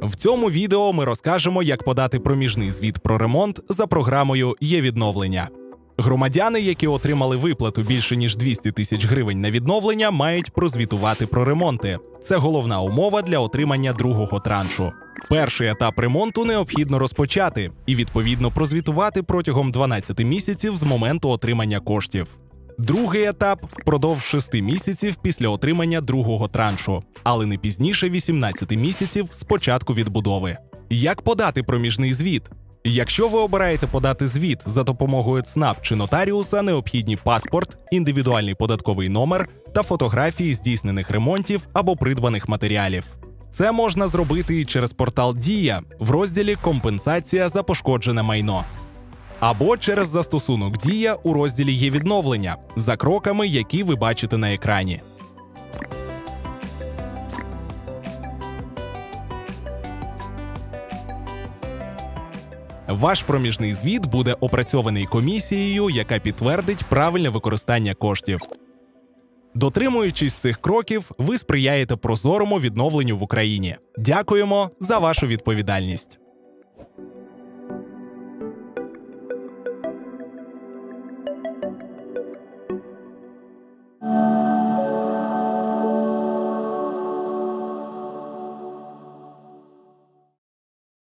В цьому відео ми розкажемо, як подати проміжний звіт про ремонт за програмою «Є-відновлення». Громадяни, які отримали виплату більше ніж 200 тисяч гривень на відновлення, мають прозвітувати про ремонти. Це головна умова для отримання другого траншу. Перший етап ремонту необхідно розпочати і, відповідно, прозвітувати протягом 12 місяців з моменту отримання коштів. Другий етап – впродовж 6 місяців після отримання другого траншу, але не пізніше 18 місяців з початку відбудови. Як подати проміжний звіт? Якщо ви обираєте подати звіт за допомогою ЦНАП чи нотаріуса, необхідні паспорт, індивідуальний податковий номер та фотографії здійснених ремонтів або придбаних матеріалів. Це можна зробити і через портал «Дія» в розділі «Компенсація за пошкоджене майно». Або через застосунок «Дія» у розділі «Є-відновлення» за кроками, які ви бачите на екрані. Ваш проміжний звіт буде опрацьований комісією, яка підтвердить правильне використання коштів. Дотримуючись цих кроків, ви сприяєте прозорому відновленню в Україні. Дякуємо за вашу відповідальність.